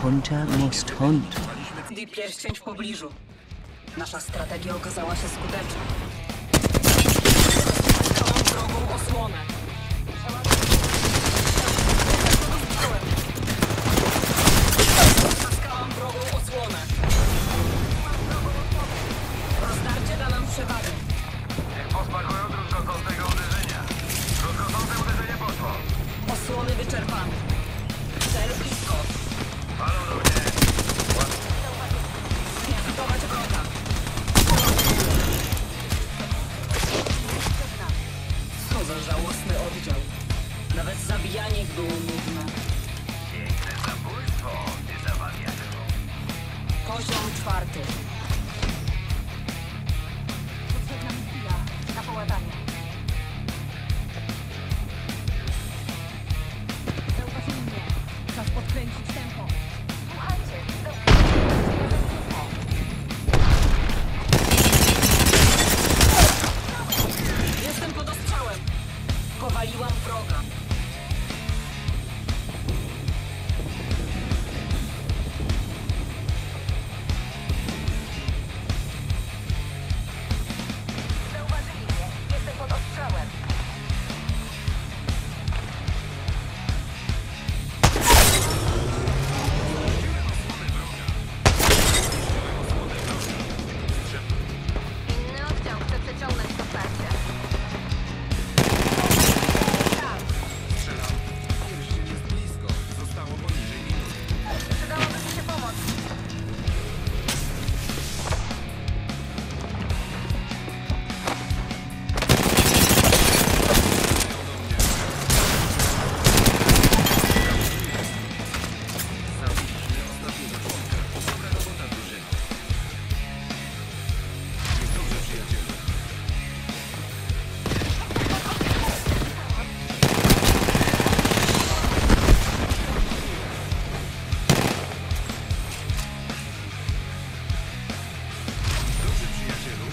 hunter must hunt. I pierścień w pobliżu. Nasza strategia okazała się skuteczna. Całą drogą osłonę. Zaskałam drogą osłonę. Rozdarcie da nam przewagę. Niech posmakują druzgokątnego uderzenia. Druzgokąte uderzenie poszło. Osłony wyczerpane. Cel blisko. Palą do mnie. Zlikwidować wroga. Co za żałosny oddział. Nawet zabijanie ich było nudne. Piękne zabójstwo, nie zawaliają. Poziom 4. Potrzebna mi chwila na połatanie. Zauważyli mnie. Czas podkręcić tempo. Słuchajcie, Jestem pod ostrzałem. Powaliłam wroga. zauważyli mnie. Jestem pod ostrzałem. Inny oddział chce przeciągnąć to starcie. Strzelam. Pierścień jest blisko. Zostało poniżej minuty. Przydałaby mi się pomoc. Zabiliśmy ostatniego członka. Dobra robota, drużyna. Jest dobrze, przyjacielu. Dobrze, przyjacielu.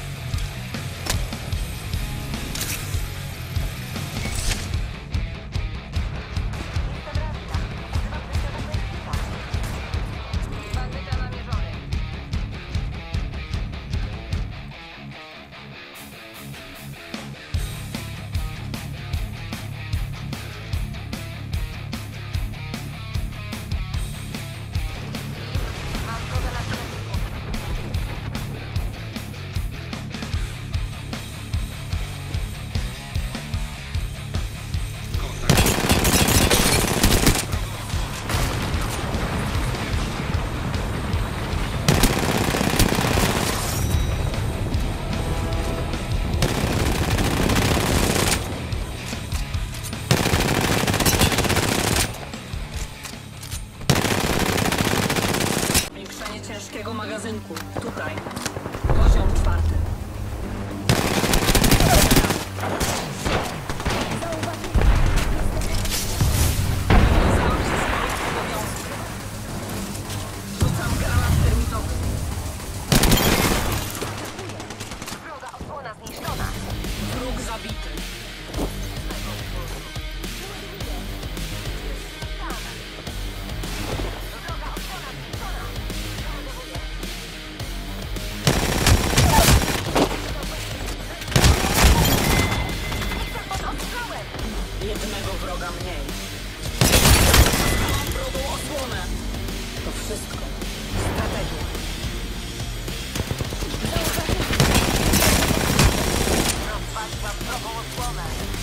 Bandyta namierzony. Mam wroga na celowniku. Zwiększenie ciężkiego magazynku. Tutaj. Poziom 4. Wywiązałam się z moich obowiązków. Rzucam granat termitowy. Wroga osłona zniszczona. Wróg zabity. Wroga osłona zniszczona. Przeładowuję. Jestem pod ostrzałem. Jednego wroga mniej. Mam wrogą osłonę. To wszystko. Strategia. Rozpatrzyłam wrogą osłonę.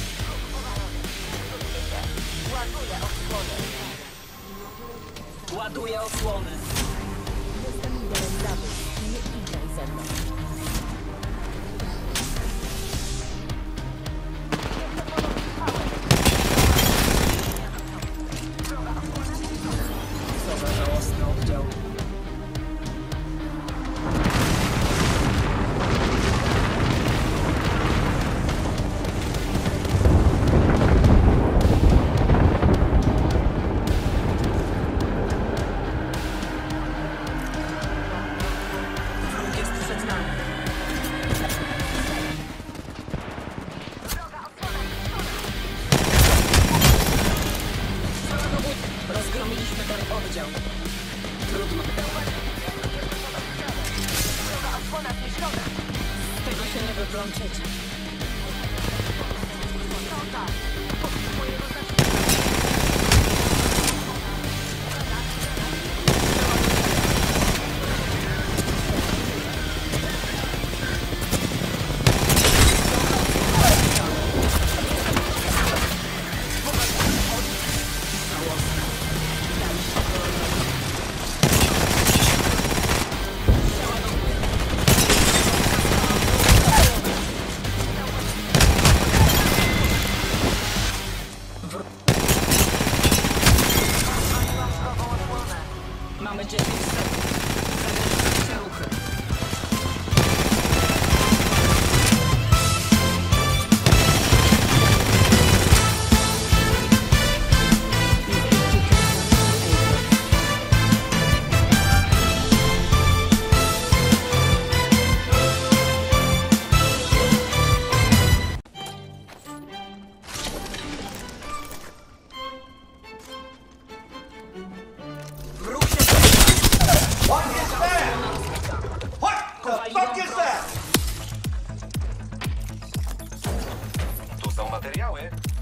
Ładuję osłonę. Ładuję osłony. Jestem liderem zabójstw. Nie idziesz ze mną. Jestem pod ostrzałem. Wroga osłona zniszczona. Co za żałosny oddział. Rozgromiliśmy ten oddział. Trudno. Osłona zniszczona. Z tego się nie wyplączecie. Mamy 10 sekund. Zakończcie ruchy. Wróg się What is that? What the fuck is that? Tu są materiały.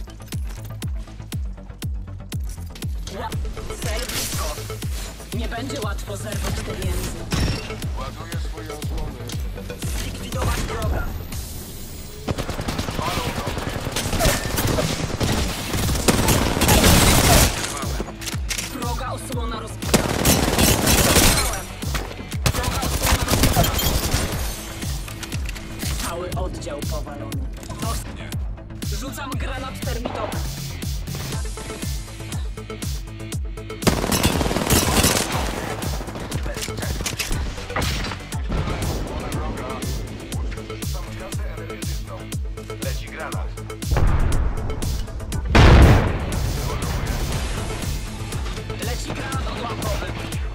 Cel blisko. Nie będzie łatwo zerwać pomiędzy. Ładuję swoje osłony. Zlikwidować wroga. Palą do mnie. Wroga osłona rozbita. Wroga osłona rozbita. Cały oddział powalony. Rzucam granat termitowy. Osłona wroga. Rzucam kasę energetyczną. Leci granat. Leci granat odłamowy.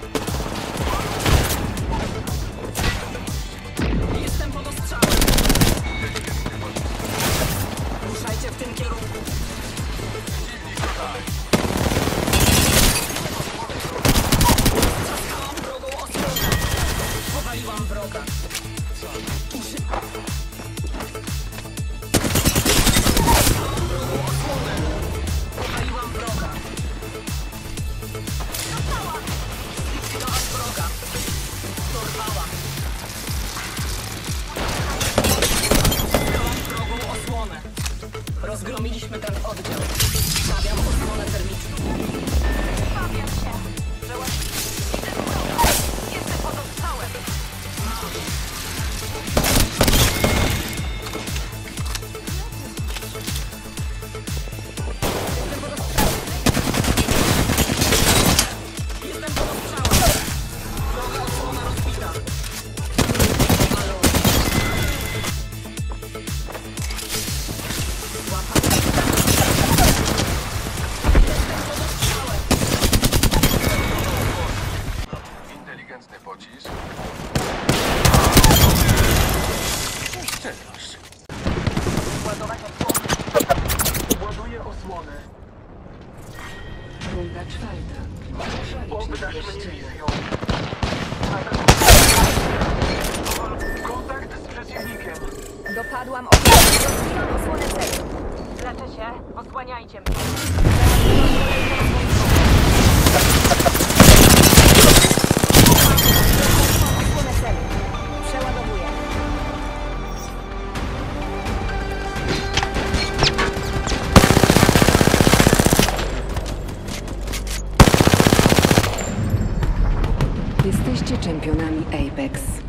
Jestem pod ostrzałem. Ruszajcie w tym kierunku. Zaskałam wrogą osłonę. Powaliłam wroga. Powaliłam wroga. Zlikwidować wroga. Dorwałam. Zaskałam wrogą osłonę. Rozgromiliśmy ten oddział. Stawiam osłonę termiczną. Bawiam się. Widzę wroga. Jestem pod ostrzałem. Jestem pod ostrzałem. Wroga osłona rozbita. Halo. Łapam. Jestem pod ostrzałem. Inteligentny pocisk. Ładować osłonę. Ładuję osłonę. Runda czwarta. Obdasz mnie wizją. Kontakt z przeciwnikiem. Dopadłam osłonę. Rozbiłam osłonę celu. Leczę się. Osłaniajcie mnie. Osłonę celu. Przeładowuję. Jesteście czempionami Apex.